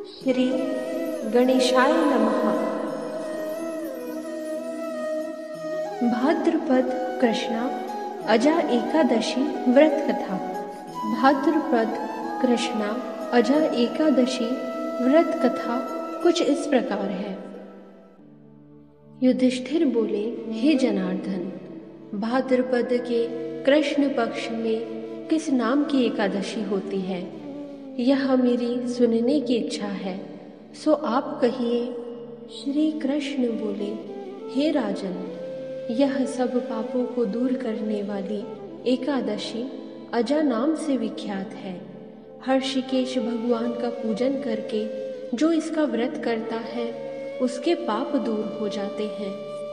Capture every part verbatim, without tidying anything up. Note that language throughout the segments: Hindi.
श्री गणेशाय नमः। भाद्रपद कृष्णा अजा एकादशी व्रत कथा। भाद्रपद कृष्णा अजा एकादशी व्रत कथा कुछ इस प्रकार है। युधिष्ठिर बोले, हे जनार्दन, भाद्रपद के कृष्ण पक्ष में किस नाम की एकादशी होती है, यह मेरी सुनने की इच्छा है, सो आप कहिए। श्री कृष्ण बोले, हे राजन, यह सब पापों को दूर करने वाली एकादशी अजा नाम से विख्यात है। हर्षिकेश भगवान का पूजन करके जो इसका व्रत करता है उसके पाप दूर हो जाते हैं।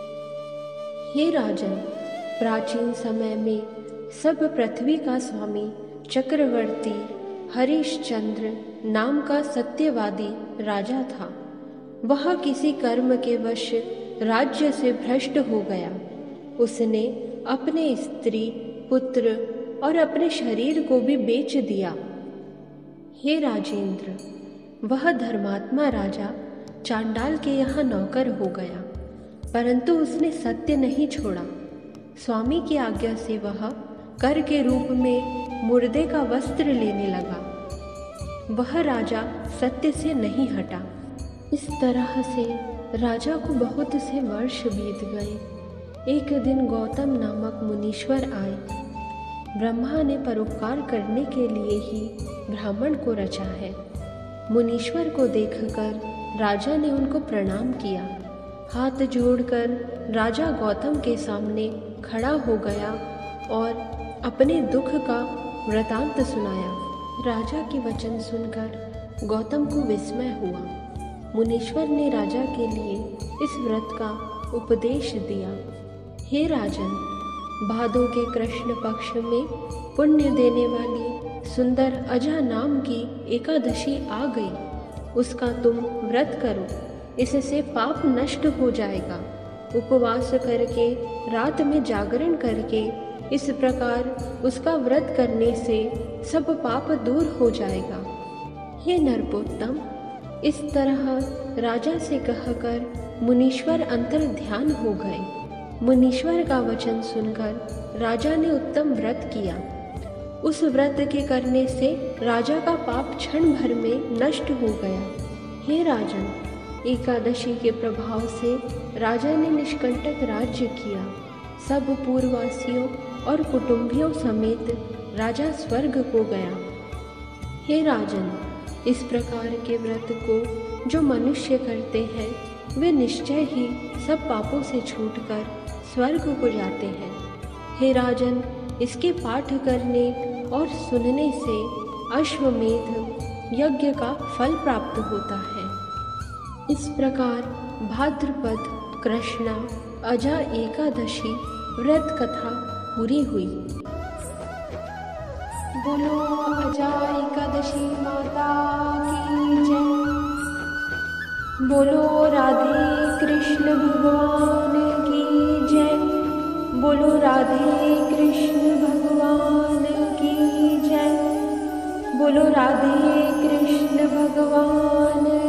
हे राजन, प्राचीन समय में सब पृथ्वी का स्वामी चक्रवर्ती हरिश्चंद्र नाम का सत्यवादी राजा था। वह किसी कर्म के वश राज्य से भ्रष्ट हो गया। उसने अपने स्त्री, पुत्र और अपने शरीर को भी बेच दिया। हे राजेंद्र, वह धर्मात्मा राजा चांडाल के यहाँ नौकर हो गया, परंतु उसने सत्य नहीं छोड़ा। स्वामी की आज्ञा से वह कर के रूप में मुर्दे का वस्त्र लेने लगा। वह राजा सत्य से नहीं हटा। इस तरह से राजा को बहुत से वर्ष बीत गए। एक दिन गौतम नामक मुनीश्वर आए। ब्रह्मा ने परोपकार करने के लिए ही ब्राह्मण को रचा है। मुनीश्वर को देखकर राजा ने उनको प्रणाम किया। हाथ जोड़कर राजा गौतम के सामने खड़ा हो गया और अपने दुख का वृतांत सुनाया। राजा के वचन सुनकर गौतम को विस्मय हुआ। मुनीश्वर ने राजा के लिए इस व्रत का उपदेश दिया। हे राजन, भादों के कृष्ण पक्ष में पुण्य देने वाली सुंदर अजा नाम की एकादशी आ गई। उसका तुम व्रत करो, इससे पाप नष्ट हो जाएगा। उपवास करके, रात में जागरण करके, इस प्रकार उसका व्रत करने से सब पाप दूर हो जाएगा। हे नरपोत्तम, इस तरह राजा से कहकर मुनीश्वर अंतर ध्यान हो गए। मुनीश्वर का वचन सुनकर राजा ने उत्तम व्रत किया। उस व्रत के करने से राजा का पाप क्षण भर में नष्ट हो गया। हे राजन, एकादशी के प्रभाव से राजा ने निष्कंटक राज्य किया। सब पूर्ववासियों और कुटुंबियों समेत राजा स्वर्ग को गया। हे राजन, इस प्रकार के व्रत को जो मनुष्य करते हैं वे निश्चय ही सब पापों से छूटकर स्वर्ग को जाते हैं। हे राजन, इसके पाठ करने और सुनने से अश्वमेध यज्ञ का फल प्राप्त होता है। इस प्रकार भाद्रपद कृष्णा अजा एकादशी व्रत कथा पूरी हुई। बोलो अजा एकादशी माता की जय। बोलो राधे कृष्ण भगवान की जय। बोलो राधे कृष्ण भगवान की जय। बोलो राधे कृष्ण भगवान